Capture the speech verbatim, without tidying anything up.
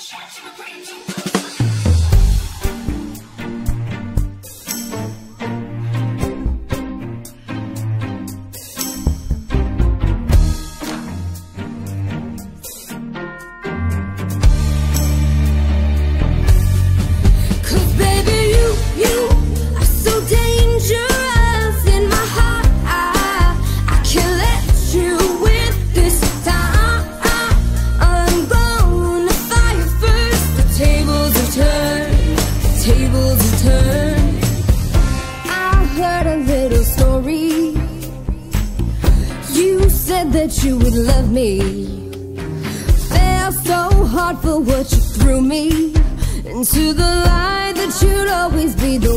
That you would love me. Fell so hard for what you threw me into the light, that you'd always be the